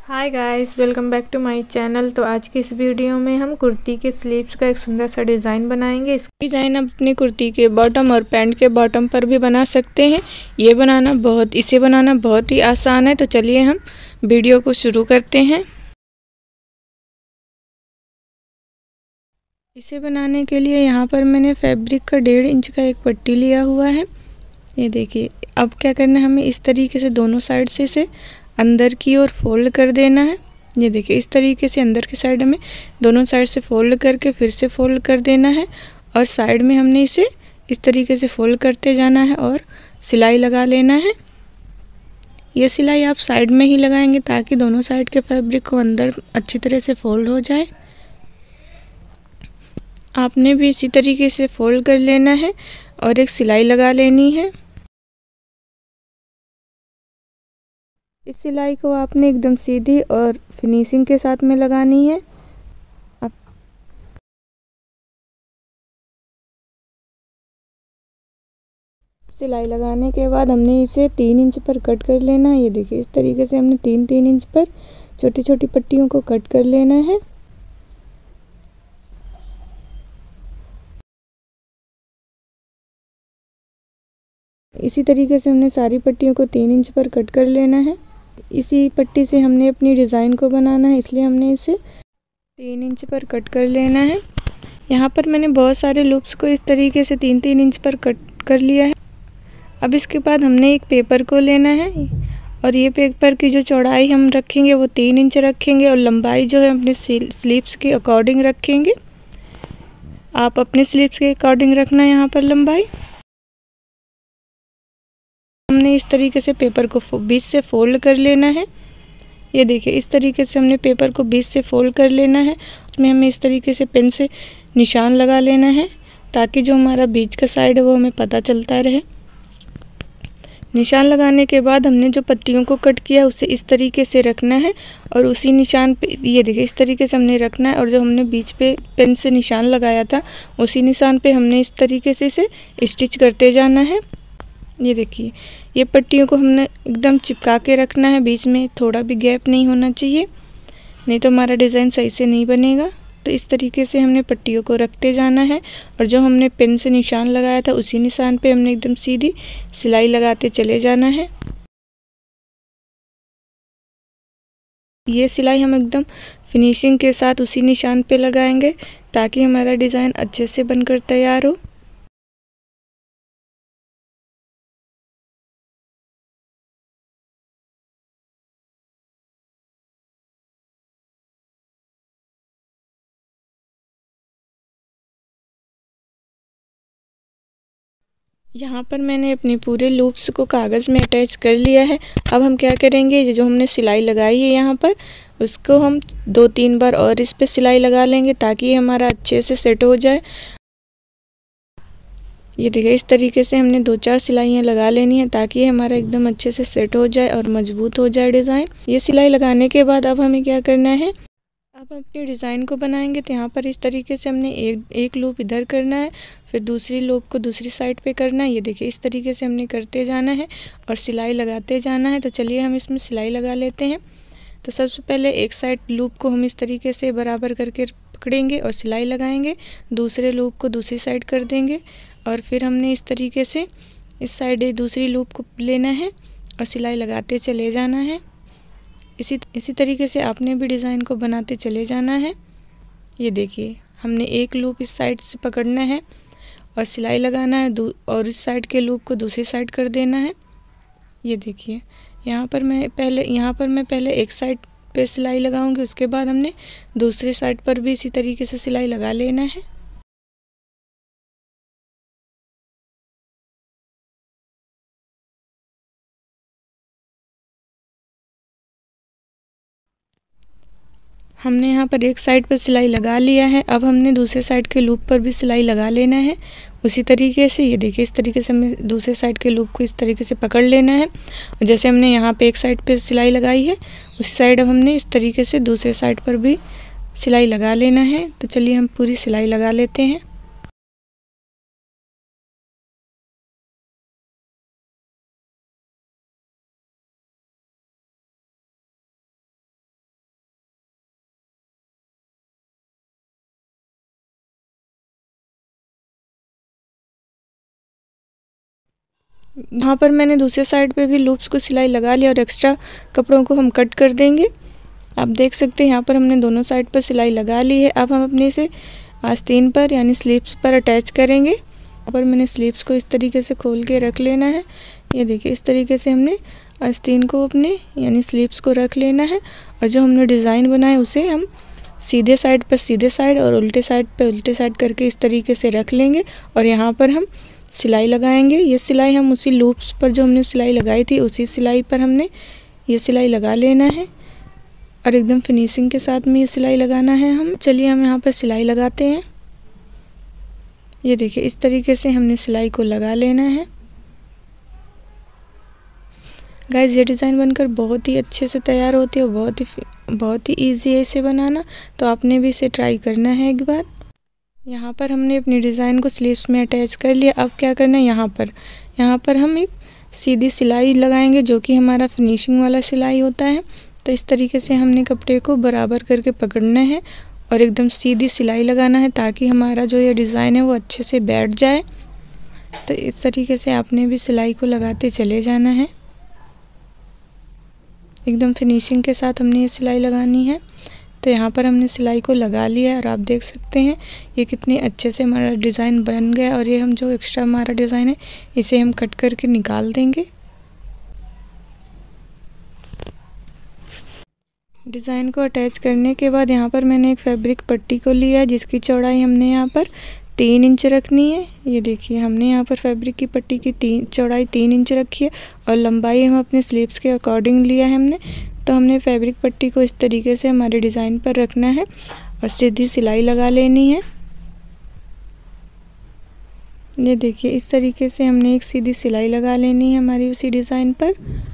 Hi guys, welcome back to my channel. तो आज की इस वीडियो में हम कुर्ती के स्लीव्स का एक सुंदर सा डिज़ाइन बनाएंगे। इस डिज़ाइन आप अपनी कुर्ती के बॉटम और पैंट के बॉटम पर भी बना सकते हैं। इसे बनाना बहुत ही आसान है। तो चलिए हम वीडियो को शुरू करते हैं। इसे बनाने के लिए यहाँ पर मैंने फैब्रिक का 1.5 इंच का एक पट्टी लिया हुआ है। ये देखिए, अब क्या करना है, हमें इस तरीके से दोनों साइड से इसे अंदर की ओर फोल्ड कर देना है। ये देखिए, इस तरीके से अंदर की साइड हमें दोनों साइड से फोल्ड करके फिर से फोल्ड कर देना है और साइड में हमने इसे इस तरीके से फोल्ड करते जाना है और सिलाई लगा लेना है। ये सिलाई आप साइड में ही लगाएंगे ताकि दोनों साइड के फैब्रिक को अंदर अच्छी तरह से फोल्ड हो जाए। आपने भी इसी तरीके से फोल्ड कर लेना है और एक सिलाई लगा लेनी है। इस सिलाई को आपने एकदम सीधी और फिनिशिंग के साथ में लगानी है। अब सिलाई लगाने के बाद हमने इसे 3 इंच पर कट कर लेना है। ये देखिए, इस तरीके से हमने 3-3 इंच पर छोटी छोटी पट्टियों को कट कर लेना है। इसी तरीके से हमने सारी पट्टियों को 3 इंच पर कट कर लेना है। इसी पट्टी से हमने अपनी डिज़ाइन को बनाना है, इसलिए हमने इसे 3 इंच पर कट कर लेना है। यहाँ पर मैंने बहुत सारे लूप्स को इस तरीके से 3-3 इंच पर कट कर लिया है। अब इसके बाद हमने एक पेपर को लेना है और ये पेपर की जो चौड़ाई हम रखेंगे वो 3 इंच रखेंगे और लंबाई जो है अपने स्लीव्स के अकॉर्डिंग रखेंगे। आप अपने स्लीव्स के अकॉर्डिंग रखना है यहाँ पर लंबाई। हमने इस तरीके से पेपर को बीच से फोल्ड कर लेना है। ये देखिए, इस तरीके से हमने पेपर को बीच से फोल्ड कर लेना है। उसमें हमें इस तरीके से पेन से निशान लगा लेना है ताकि जो हमारा बीच का साइड है वो हमें पता चलता रहे। निशान लगाने के बाद हमने जो पट्टियों को कट किया उसे इस तरीके से रखना है और उसी निशान पे, ये देखिए, इस तरीके से हमने रखना है और जो हमने बीच पे पेन से निशान लगाया था उसी निशान पे हमने इस तरीके से इसे स्टिच करते जाना है। ये देखिए, ये पट्टियों को हमने एकदम चिपका के रखना है, बीच में थोड़ा भी गैप नहीं होना चाहिए, नहीं तो हमारा डिज़ाइन सही से नहीं बनेगा। तो इस तरीके से हमने पट्टियों को रखते जाना है और जो हमने पेन से निशान लगाया था उसी निशान पे हमने एकदम सीधी सिलाई लगाते चले जाना है। ये सिलाई हम एकदम फिनिशिंग के साथ उसी निशान पे लगाएंगे ताकि हमारा डिज़ाइन अच्छे से बनकर तैयार हो। यहाँ पर मैंने अपने पूरे लूप्स को कागज़ में अटैच कर लिया है। अब हम क्या करेंगे, ये जो हमने सिलाई लगाई है यहाँ पर, उसको हम 2-3 बार और इस पे सिलाई लगा लेंगे ताकि हमारा अच्छे से सेट हो जाए। ये देखिए, इस तरीके से हमने 2-4 सिलाइयाँ लगा लेनी है ताकि हमारा एकदम अच्छे से सेट हो जाए और मजबूत हो जाए डिज़ाइन। ये सिलाई लगाने के बाद अब हमें क्या करना है, अब हम अपने डिज़ाइन को बनाएंगे। तो यहाँ पर इस तरीके से हमने एक लूप इधर करना है, फिर दूसरी लूप को दूसरी साइड पे करना है। ये देखिए, इस तरीके से हमने करते जाना है और सिलाई लगाते जाना है। तो चलिए हम इसमें सिलाई लगा लेते हैं। तो सबसे पहले एक साइड लूप को हम इस तरीके से बराबर करके पकड़ेंगे और सिलाई लगाएंगे, दूसरे लूप को दूसरी साइड कर देंगे और फिर हमने इस तरीके से इस साइड दूसरी लूप को लेना है और सिलाई लगाते चले जाना है। इसी तरीके से आपने भी डिज़ाइन को बनाते चले जाना है। ये देखिए, हमने एक लूप इस साइड से पकड़ना है और सिलाई लगाना है और इस साइड के लूप को दूसरी साइड कर देना है। ये देखिए, यहाँ पर मैं पहले एक साइड पे सिलाई लगाऊंगी, उसके बाद हमने दूसरी साइड पर भी इसी तरीके से सिलाई लगा लेना है। हमने यहाँ पर एक साइड पर सिलाई लगा लिया है। अब हमने दूसरे साइड के लूप पर भी सिलाई लगा लेना है उसी तरीके से। ये देखिए, इस तरीके से हमें दूसरे साइड के लूप को इस तरीके से पकड़ लेना है और जैसे हमने यहाँ पे एक साइड पे सिलाई लगाई है उस साइड अब हमने इस तरीके से दूसरे साइड पर भी सिलाई लगा लेना है। तो चलिए हम पूरी सिलाई लगा लेते हैं। यहाँ पर मैंने दूसरे साइड पे भी लूप्स को सिलाई लगा लिया और एक्स्ट्रा कपड़ों को हम कट कर देंगे। आप देख सकते हैं यहाँ पर हमने दोनों साइड पर सिलाई लगा ली है। अब हम अपने इसे आस्तीन पर यानी स्लीव्स पर अटैच करेंगे। यहाँ पर मैंने स्लीव्स को इस तरीके से खोल के रख लेना है। ये देखिए इस तरीके से हमने आस्तीन को अपने यानी स्लीव्स को रख लेना है और जो हमने डिज़ाइन बनाया उसे हम सीधे साइड पर सीधे साइड और उल्टे साइड पर उल्टे साइड करके इस तरीके से रख लेंगे और यहाँ पर हम सिलाई लगाएंगे। ये सिलाई हम उसी लूप्स पर जो हमने सिलाई लगाई थी उसी सिलाई पर हमने ये सिलाई लगा लेना है और एकदम फिनिशिंग के साथ में ये सिलाई लगाना है हम। चलिए हम यहाँ पर सिलाई लगाते हैं। ये देखिए इस तरीके से हमने सिलाई को लगा लेना है। गाइस ये डिज़ाइन बनकर बहुत ही अच्छे से तैयार होती है और बहुत ही ईजी है इसे बनाना, तो आपने भी इसे ट्राई करना है एक बार। यहाँ पर हमने अपनी डिज़ाइन को स्लीव्स में अटैच कर लिया। अब क्या करना है, यहाँ पर हम एक सीधी सिलाई लगाएंगे जो कि हमारा फिनिशिंग वाला सिलाई होता है। तो इस तरीके से हमने कपड़े को बराबर करके पकड़ना है और एकदम सीधी सिलाई लगाना है ताकि हमारा जो ये डिज़ाइन है वो अच्छे से बैठ जाए। तो इस तरीके से आपने भी सिलाई को लगाते चले जाना है। एकदम फिनिशिंग के साथ हमने ये सिलाई लगानी है। तो यहाँ पर हमने सिलाई को लगा लिया है और आप देख सकते हैं ये कितने अच्छे से हमारा डिज़ाइन बन गया। और ये हम जो एक्स्ट्रा हमारा डिज़ाइन है इसे हम कट करके निकाल देंगे। डिज़ाइन को अटैच करने के बाद यहाँ पर मैंने एक फैब्रिक पट्टी को लिया है जिसकी चौड़ाई हमने यहाँ पर 3 इंच रखनी है। ये देखिए हमने यहाँ पर फैब्रिक की पट्टी की चौड़ाई 3 इंच रखी है और लंबाई हम अपने स्लीव्स के अकॉर्डिंग लिया है हमने। तो हमने फैब्रिक पट्टी को इस तरीके से हमारे डिज़ाइन पर रखना है और सीधी सिलाई लगा लेनी है। ये देखिए इस तरीके से हमने एक सीधी सिलाई लगा लेनी है हमारी उसी डिज़ाइन पर।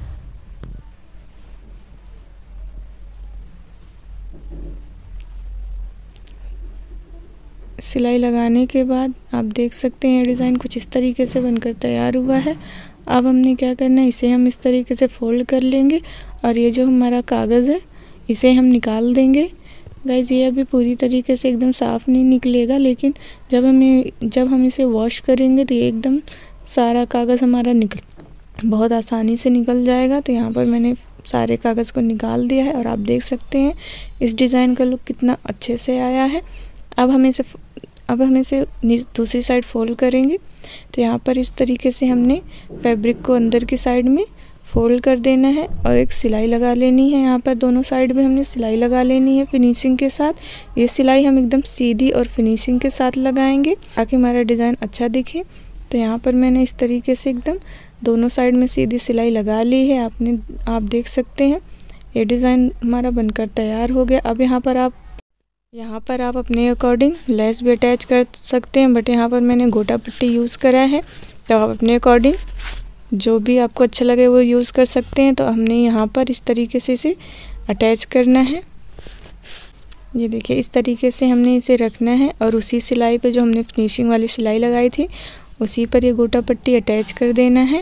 सिलाई लगाने के बाद आप देख सकते हैं डिज़ाइन कुछ इस तरीके से बनकर तैयार हुआ है। अब हमने क्या करना है, इसे हम इस तरीके से फोल्ड कर लेंगे और ये जो हमारा कागज़ है इसे हम निकाल देंगे। गाइस ये अभी पूरी तरीके से एकदम साफ़ नहीं निकलेगा, लेकिन जब हम इसे वॉश करेंगे तो ये एकदम सारा कागज़ हमारा बहुत आसानी से निकल जाएगा। तो यहाँ पर मैंने सारे कागज़ को निकाल दिया है और आप देख सकते हैं इस डिज़ाइन का लुक कितना अच्छे से आया है। अब हम इसे दूसरी साइड फोल्ड करेंगे। तो यहाँ पर इस तरीके से हमने फैब्रिक को अंदर की साइड में फोल्ड कर देना है और एक सिलाई लगा लेनी है। यहाँ पर दोनों साइड में हमने सिलाई लगा लेनी है फिनिशिंग के साथ। ये सिलाई हम एकदम सीधी और फिनिशिंग के साथ लगाएंगे ताकि हमारा डिज़ाइन अच्छा दिखे। तो यहाँ पर मैंने इस तरीके से एकदम दोनों साइड में सीधी सिलाई लगा ली है। आप देख सकते हैं ये डिज़ाइन हमारा बनकर तैयार हो गया। अब यहाँ पर आप अपने अकॉर्डिंग लेस भी अटैच कर सकते हैं, बट यहाँ पर मैंने गोटा पट्टी यूज़ करा है। तो आप अपने अकॉर्डिंग जो भी आपको अच्छा लगे वो यूज़ कर सकते हैं। तो हमने यहाँ पर इस तरीके से इसे अटैच करना है। ये देखिए इस तरीके से हमने इसे रखना है और उसी सिलाई पे जो हमने फिनिशिंग वाली सिलाई लगाई थी उसी पर ये गोटा पट्टी अटैच कर देना है।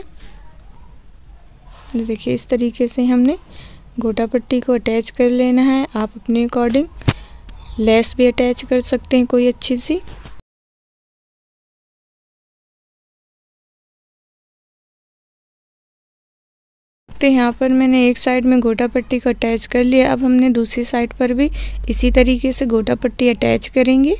ये देखिए इस तरीके से हमने गोटा पट्टी को अटैच कर लेना है। आप अपने अकॉर्डिंग लेस भी अटैच कर सकते हैं कोई अच्छी सी। तो यहाँ पर मैंने एक साइड में गोटा पट्टी को अटैच कर लिया। अब हमने दूसरी साइड पर भी इसी तरीके से गोटा पट्टी अटैच करेंगे।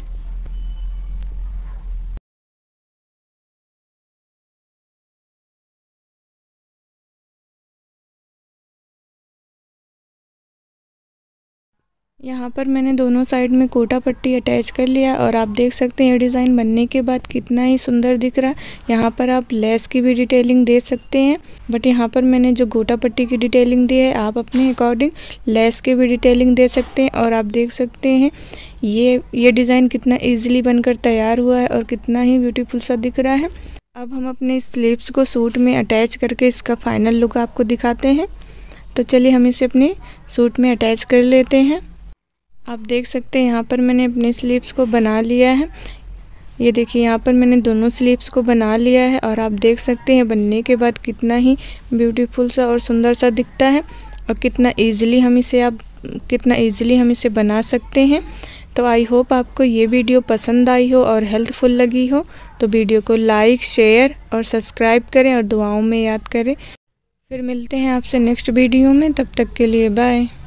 यहाँ पर मैंने दोनों साइड में गोटा पट्टी अटैच कर लिया और आप देख सकते हैं ये डिज़ाइन बनने के बाद कितना ही सुंदर दिख रहा है। यहाँ पर आप लेस की भी डिटेलिंग दे सकते हैं, बट यहाँ पर मैंने जो गोटा पट्टी की डिटेलिंग दी है आप अपने अकॉर्डिंग लेस की भी डिटेलिंग दे सकते हैं। और आप देख सकते हैं ये डिज़ाइन कितना ईजिली बनकर तैयार हुआ है और कितना ही ब्यूटीफुल सा दिख रहा है। अब हम अपने स्लीव्स को सूट में अटैच करके इसका फाइनल लुक आपको दिखाते हैं। तो चलिए हम इसे अपने सूट में अटैच कर लेते हैं। आप देख सकते हैं यहाँ पर मैंने अपने स्लीव्स को बना लिया है। ये देखिए यहाँ पर मैंने दोनों स्लीव्स को बना लिया है और आप देख सकते हैं बनने के बाद कितना ही ब्यूटीफुल सा और सुंदर सा दिखता है और कितना इजीली हम इसे बना सकते हैं। तो आई होप आपको ये वीडियो पसंद आई हो और हेल्पफुल लगी हो। तो वीडियो को लाइक, शेयर और सब्सक्राइब करें और दुआओं में याद करें। फिर मिलते हैं आपसे नेक्स्ट वीडियो में, तब तक के लिए बाय।